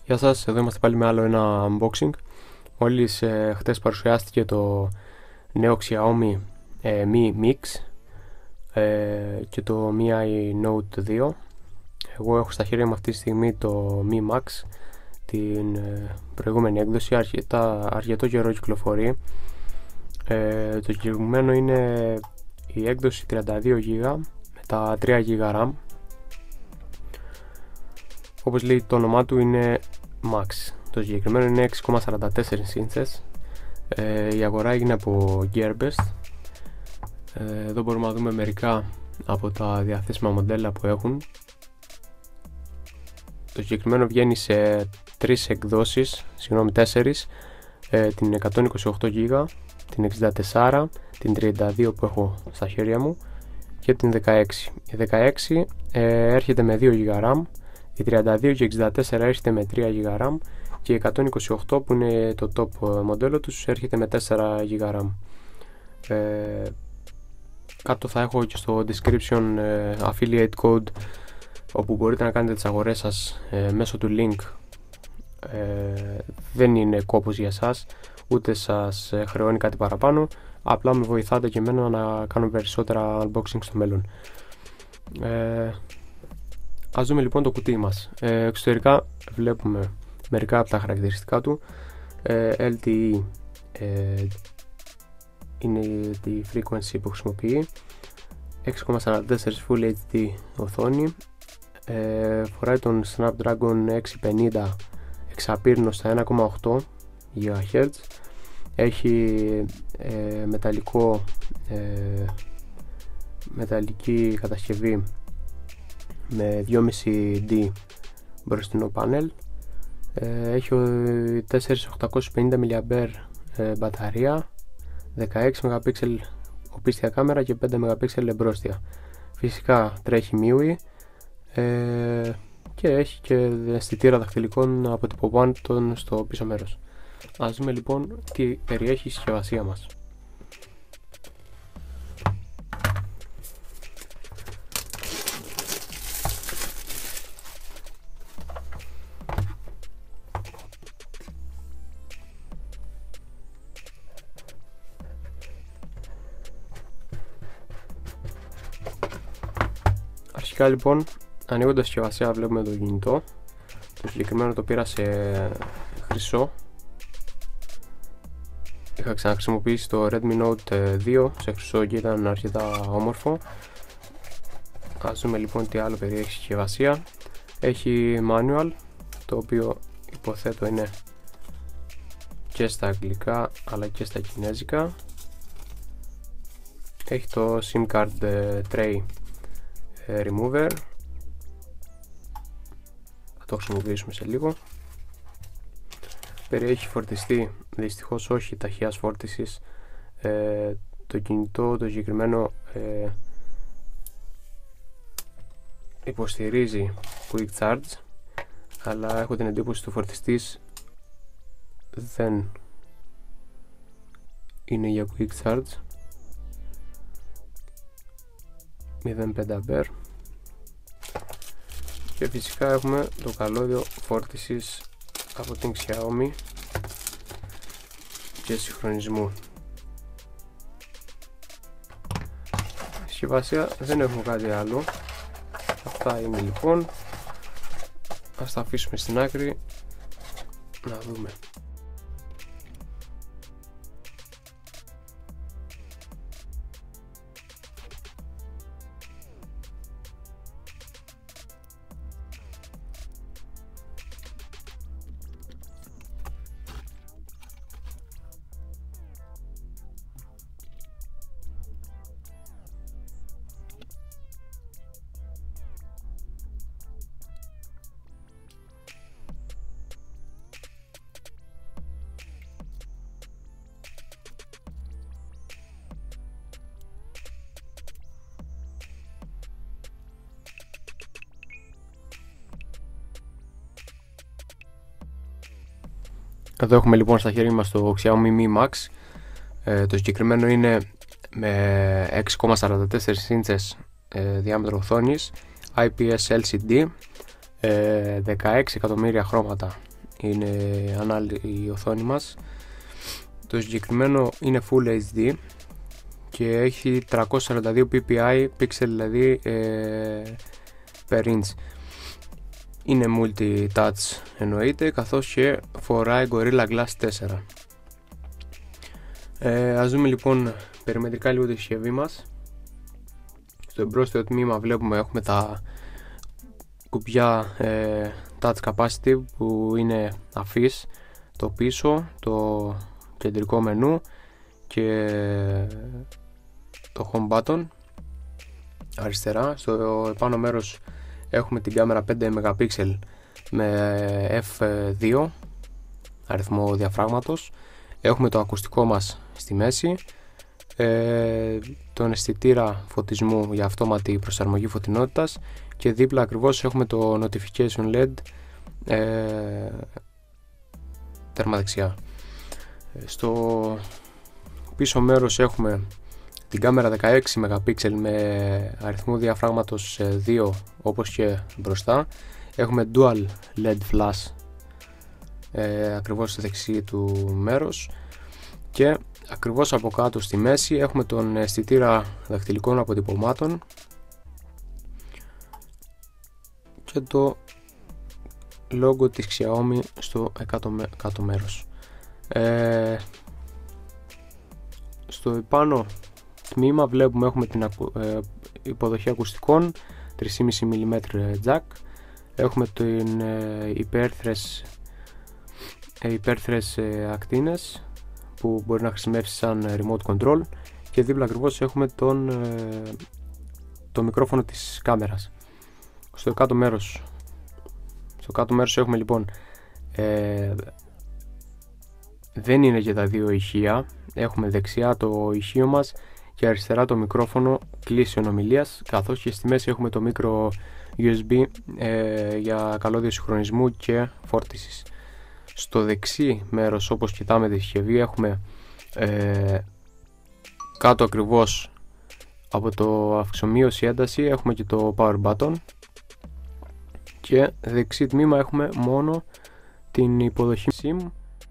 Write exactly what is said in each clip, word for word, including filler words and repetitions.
Γεια σας, εδώ είμαστε πάλι με άλλο ένα unboxing. Μόλις ε, χτες παρουσιάστηκε το νέο Xiaomi ε, Mi Mix ε, και το Mi Note δύο. Εγώ έχω στα χέρια μου αυτή τη στιγμή το Mi Max, την ε, προηγούμενη έκδοση, αρκετά, αρκετό καιρό κυκλοφορεί. Ε, το συγκεκριμένο είναι η έκδοση τριάντα δύο τζι μπι με τα τρία τζι μπι RAM. Όπως λέει το όνομά του, είναι Max. Το συγκεκριμένο είναι έξι κόμμα σαράντα τέσσερα ίντσες. ε, η αγορά έγινε από Gearbest. ε, εδώ μπορούμε να δούμε μερικά από τα διαθέσιμα μοντέλα που έχουν. Το συγκεκριμένο βγαίνει σε τρεις εκδόσεις, συγγνώμη τέσσερις, ε, την εκατόν είκοσι οκτώ τζι μπι, την εξήντα τέσσερα, την τριάντα δύο που έχω στα χέρια μου και την δεκαέξι. Η δεκαέξι ε, έρχεται με δύο τζι μπι RAM, η τριάντα δύο και εξήντα τέσσερα έρχεται με τρία τζι μπι RAM και η εκατόν είκοσι οκτώ, που είναι το top μοντέλο τους, έρχεται με τέσσερα τζι μπι RAM. Ε, κάτω θα έχω και στο description ε, affiliate code, όπου μπορείτε να κάνετε τις αγορές σας ε, μέσω του link. Ε, δεν είναι κόπος για εσάς, ούτε σας ε, χρεώνει κάτι παραπάνω, απλά με βοηθάτε και εμένα να κάνω περισσότερα unboxing στο μέλλον. ε, Ας δούμε λοιπόν το κουτί μας. ε, Εξωτερικά βλέπουμε μερικά από τα χαρακτηριστικά του. ε, ελ τι ι ε, είναι τη frequency που χρησιμοποιεί, έξι κόμμα σαράντα τέσσερα Full έιτς ντι οθόνη. Ε, φοράει τον Snapdragon εξακόσια πενήντα εξαπύρινο στα ένα κόμμα οκτώ γιγά χερτζ. Έχει ε, μεταλλικό ε, μεταλλική κατασκευή με δυόμισι ντι μπροστινό πάνελ. ε, έχει τέσσερα χιλιάδες οκτακόσια πενήντα μιλιαμπέρ ε, μπαταρία, δεκαέξι μεγαπίξελ οπίστια κάμερα και πέντε μεγαπίξελ εμπρόστια. Φυσικά τρέχει εμ γιου άι ε, και έχει και αισθητήρα δαχτυλικών αποτυπωμάτων στο πίσω μέρος. Ας δούμε λοιπόν τι περιέχει η συσκευασία μας. Αρχικά λοιπόν, ανοίγοντας τη συσκευασία, βλέπουμε το κινητό. Το συγκεκριμένο το πήρα σε χρυσό. Είχα ξαναχρησιμοποιήσει το Redmi Note δύο σε χρυσό και ήταν αρκετά όμορφο. Ας δούμε λοιπόν τι άλλο περιέχει η συσκευασία. Έχει manual, το οποίο υποθέτω είναι και στα αγγλικά αλλά και στα κινέζικα. Έχει το SIM card tray remover, θα το χρησιμοποιήσουμε σε λίγο. Περιέχει φορτιστή, δυστυχώς όχι ταχείας φόρτισης. ε, το κινητό το συγκεκριμένο ε, υποστηρίζει quick charge, αλλά έχω την εντύπωση του φορτιστής δεν είναι για quick charge. μηδέν κόμμα πέντε αμπέρ. Και φυσικά έχουμε το καλώδιο φόρτισης από την Xiaomi και συγχρονισμού. Στη συσκευασία δεν έχουμε κάτι άλλο. Αυτά είναι λοιπόν. Ας τα αφήσουμε στην άκρη να δούμε. Εδώ έχουμε λοιπόν στα χέρια μας το Xiaomi Mi Max. ε, Το συγκεκριμένο είναι με έξι κόμμα σαράντα τέσσερα ίντσες ε, διάμετρο οθόνης, άι πι ες ελ σι ντι, ε, δεκαέξι εκατομμύρια χρώματα είναι η οθόνη μας. Το συγκεκριμένο είναι Full έιτς ντι και έχει τριακόσια σαράντα δύο πι πι άι, pixel δηλαδή ε, per inch. Είναι multi-touch εννοείται, καθώς και φοράει Gorilla Glass τέσσερα. Ε, ας δούμε λοιπόν περιμετρικά λίγο τη συσκευή μας. Στο εμπρόστιο τμήμα βλέπουμε έχουμε τα κουμπιά ε, touch capacitive που είναι αφής, το πίσω, το κεντρικό μενού και το home button αριστερά. Στο επάνω μέρος έχουμε την κάμερα πέντε μεγαπίξελ με εφ δύο αριθμό διαφράγματος. Έχουμε το ακουστικό μας στη μέση, ε, τον αισθητήρα φωτισμού για αυτόματη προσαρμογή φωτεινότητας και δίπλα ακριβώς έχουμε το notification ελ ι ντι ε, τέρμα δεξιά. Στο πίσω μέρος έχουμε την κάμερα δεκαέξι μεγαπίξελ με αριθμό διαφράγματος δύο όπως και μπροστά. Έχουμε dual ελ ι ντι flash ε, ακριβώς στη δεξί του μέρος και ακριβώς από κάτω στη μέση έχουμε τον αισθητήρα δακτυλικών αποτυπωμάτων και το logo της Xiaomi στο κάτω, κάτω μέρος. Ε, στο επάνω τμήμα βλέπουμε έχουμε την ε, υποδοχή ακουστικών τρία κόμμα πέντε μιλιμέτρα jack, έχουμε την ε, υπέρθρες, ε, υπέρθρες ε, ακτίνες που μπορεί να χρησιμεύσει σαν remote control και δίπλα ακριβώς έχουμε τον, ε, το μικρόφωνο της κάμερας. Στο κάτω μέρος, στο κάτω μέρος έχουμε λοιπόν ε, δεν είναι για τα δύο ηχεία, έχουμε δεξιά το ηχείο μας και αριστερά το μικρόφωνο κλήσεων ομιλίας, καθώς και στη μέση έχουμε το micro γιου ες μπι ε, για καλώδιο συγχρονισμού και φόρτισης. Στο δεξί μέρος, όπως κοιτάμε τη συσκευή, έχουμε ε, κάτω ακριβώς από το αυξομοίωση ένταση έχουμε και το power button και δεξί τμήμα έχουμε μόνο την υποδοχή SIM.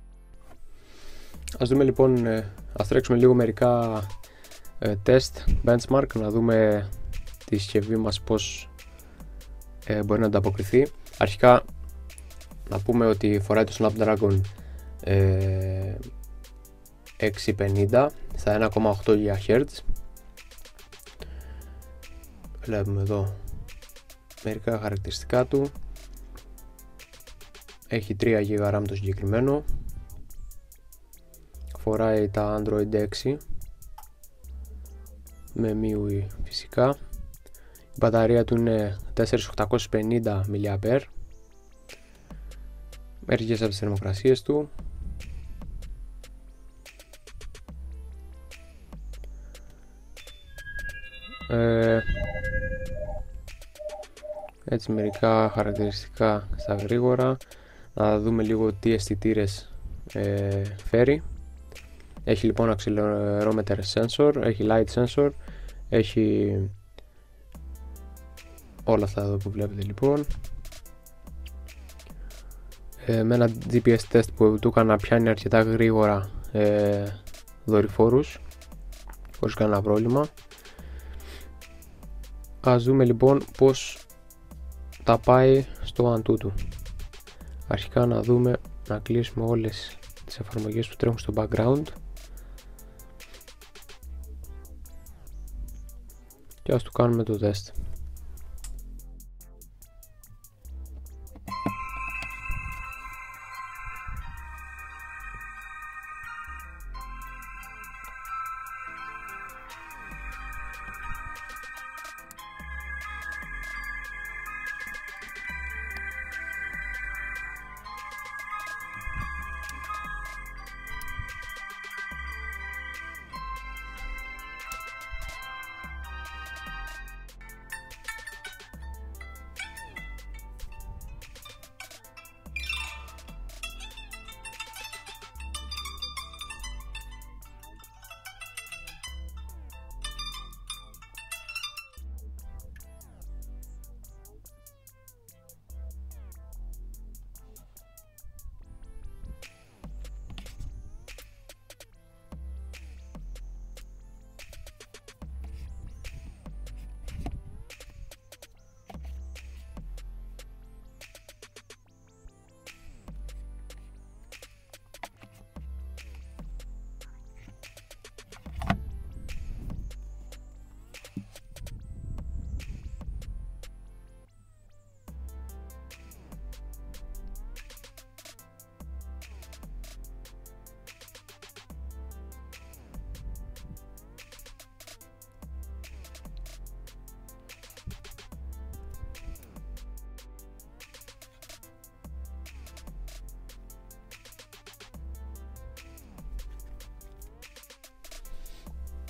Ας δούμε λοιπόν, ε, ας τρέξουμε λίγο μερικά ε, test, benchmark, να δούμε τη συσκευή μας πως ε, μπορεί να ανταποκριθεί. Αρχικά να πούμε ότι φοράει το Snapdragon ε, εξακόσια πενήντα στα ένα κόμμα οκτώ γιγαχέρτζ. Βλέπουμε εδώ μερικά χαρακτηριστικά του. Έχει τρία τζι μπι RAM το συγκεκριμένο. Φοράει τα Android έξι με εμ γιου άι φυσικά. Η μπαταρία του είναι τέσσερα χιλιάδες οκτακόσια πενήντα μιλιαμπέρ. Μερικές από τις θερμοκρασίες του. Ε, έτσι μερικά χαρακτηριστικά στα γρήγορα. Να δούμε λίγο τι αισθητήρες ε, φέρει. Έχει λοιπόν accelerometer sensor, έχει light sensor, έχει όλα αυτά εδώ που βλέπετε λοιπόν. Ε, με ένα τζι πι ες test που του έκανα πιάνει αρκετά γρήγορα ε, δορυφόρους χωρίς κανένα πρόβλημα. Ας δούμε λοιπόν πως τα πάει στο Antutu. Αρχικά να δούμε, να κλείσουμε όλες τις εφαρμογές που τρέχουν στο background και ας του κάνουμε το test.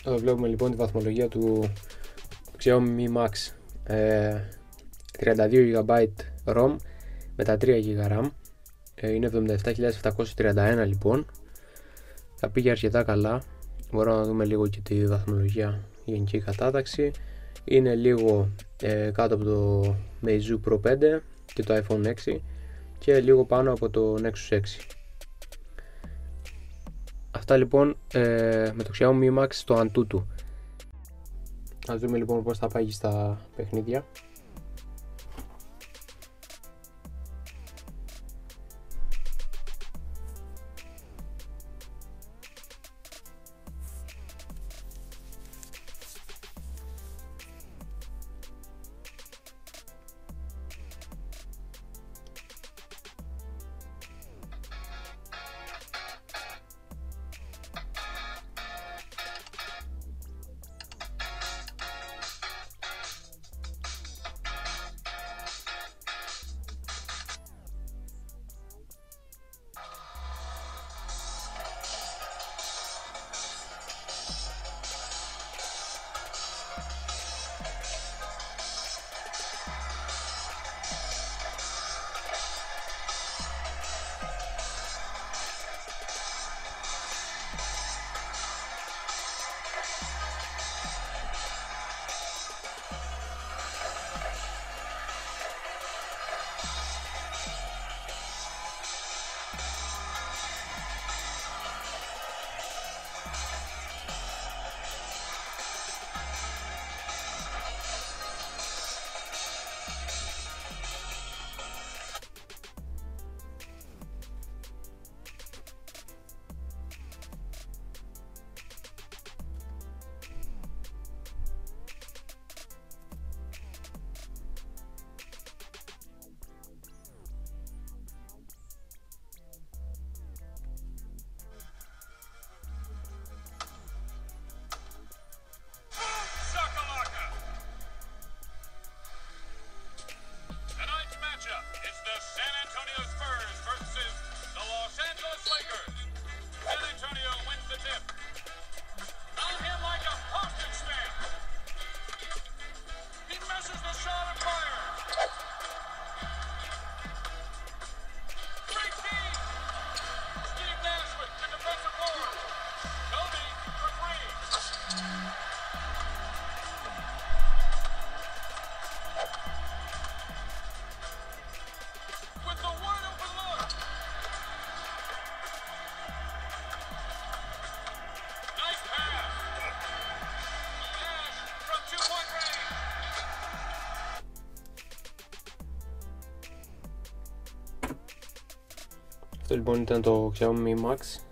Εδώ βλέπουμε λοιπόν τη βαθμολογία του Xiaomi Mi Max, ε, τριάντα δύο τζι μπι ROM με τα τρία τζι μπι RAM, ε, είναι εβδομήντα επτά χιλιάδες επτακόσιες τριάντα ένα λοιπόν. Θα πήγε αρκετά καλά. Μπορούμε να δούμε λίγο και τη βαθμολογία, γενική κατάταξη. Είναι λίγο ε, κάτω από το Meizu Pro πέντε και το iPhone έξι και λίγο πάνω από το Nexus έξι. Αυτά λοιπόν ε, με το Xiaomi Mi Max στο Antutu. Ας δούμε λοιπόν πώς θα πάει στα παιχνίδια. Αυτό λοιπόν ήταν το Xiaomi Mi Max